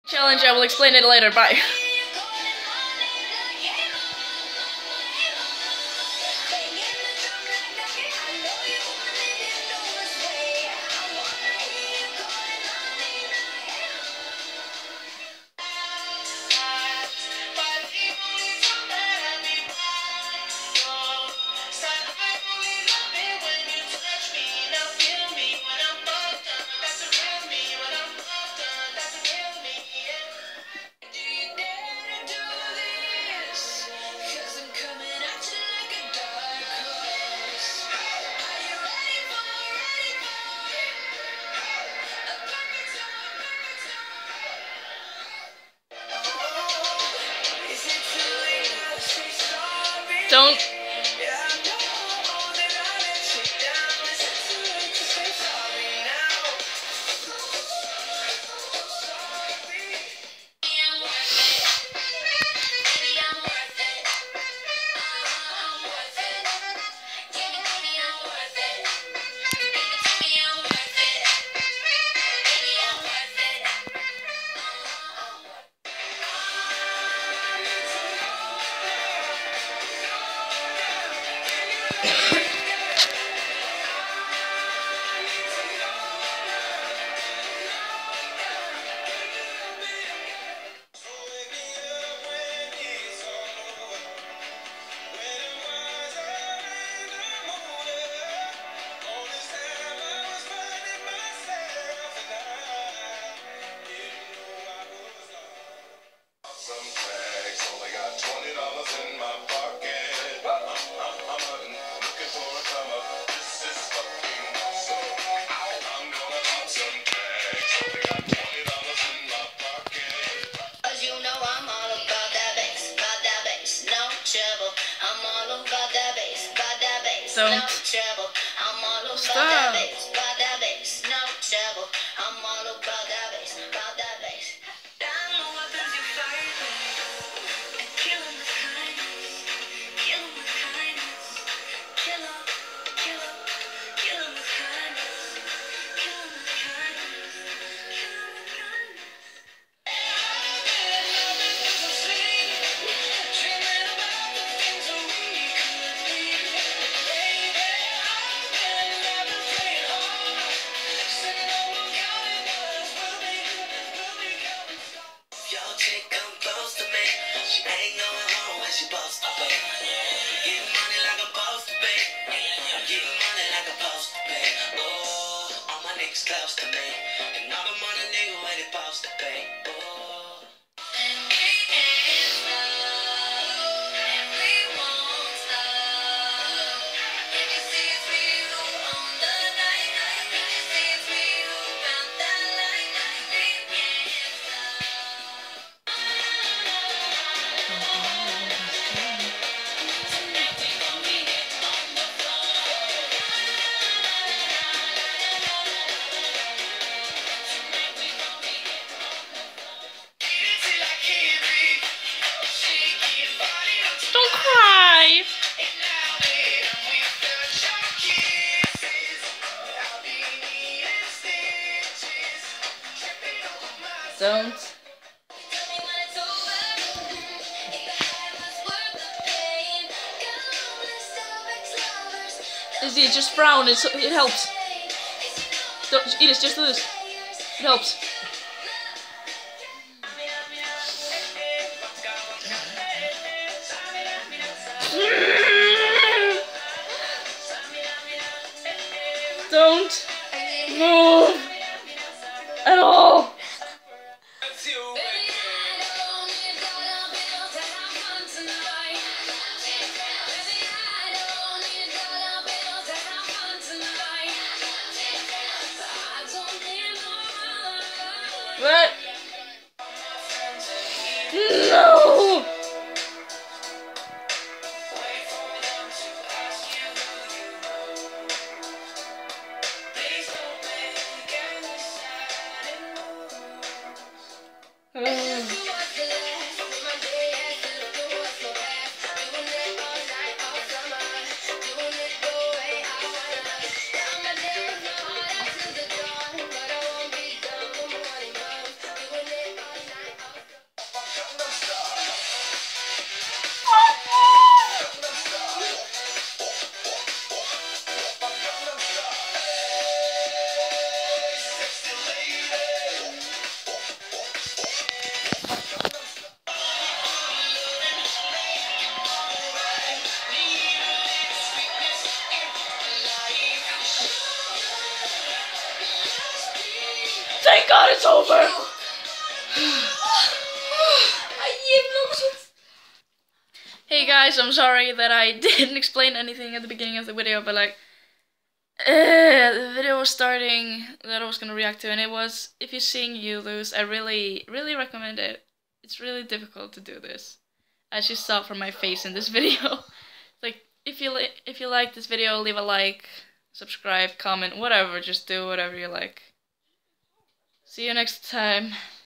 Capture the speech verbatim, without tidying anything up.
Challenge, I will explain it later, bye. Don't. Don't stop. Close to me, and all the money nigga where they supposed to pay. Oh. And we ain't love, and we won't stop. If you see it's me who on the night, if you see it's me who found that light, we can't stop. Tonight we gon' meet it on the floor. Don't cry. Don't. Izzy, just frown. It's, it helps. Don't, Edith, just do this. It helps. Don't move at all. What? No. Uh. guys, I'm sorry that I didn't explain anything at the beginning of the video, but like, uh, the video was starting that I was gonna react to, and it was, if you're seeing you lose, I really, really recommend it. It's really difficult to do this, as you saw from my face in this video. Like, if you li if you like this video, leave a like, subscribe, comment, whatever, just do whatever you like. See you next time.